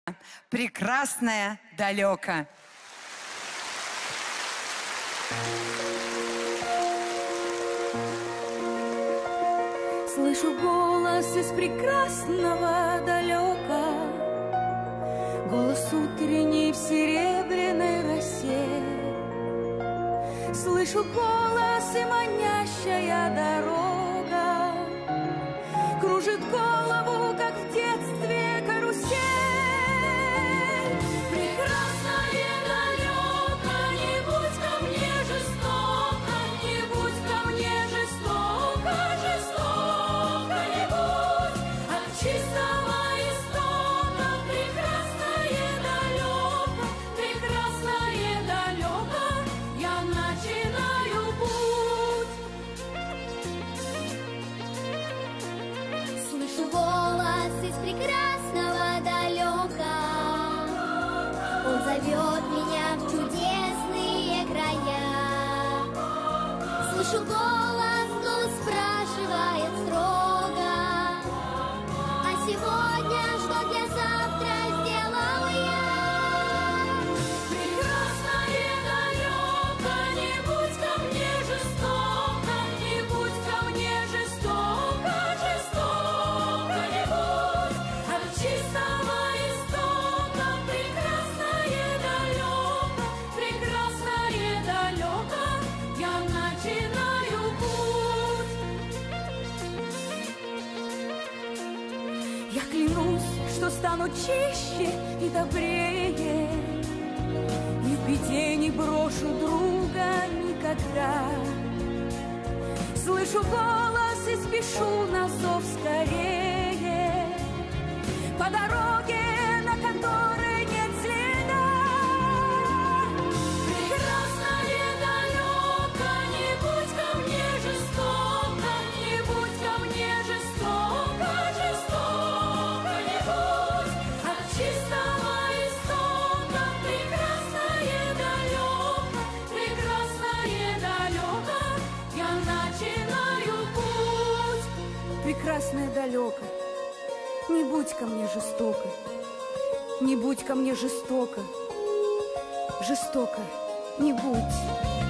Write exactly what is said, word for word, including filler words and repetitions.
Прекрасное далеко. Слышу голос из прекрасного далека, голос утренний в серебряной росе. Слышу голос и манящая дорога кружит голову, как в детстве карусель. Прекрасное далеко, не будь ко мне жестоко, не будь ко мне жестоко, жестоко не будь от чистого истока. Прекрасное далеко, прекрасное далеко, я начинаю путь. Слышу голос из прекрасного далека, он зовет меня в чудесные края. Слышу голос, голос спрашивает строго: а сегодня что для завтра сделал я? Прекрасное далеко, не будь ко мне жестоко, не будь ко мне жестоко, жестоко не будь от чистого истока. Прекрасное далеко, прекрасное далеко, я начинаю путь. Я клянусь, что стану чище и добрее, и в беде не брошу друга никогда. Слышу голос и спешу на зов скорее, по дороге, на которой нет следа. Прекрасное далеко, не будь ко мне жестоко, не будь ко мне жестоко, жестоко не будь от чистого истока. Прекрасное далеко, прекрасное далеко, я начинаю путь. Прекрасное далеко, не будь ко мне жестоко, не будь ко мне жестоко, жестоко не будь.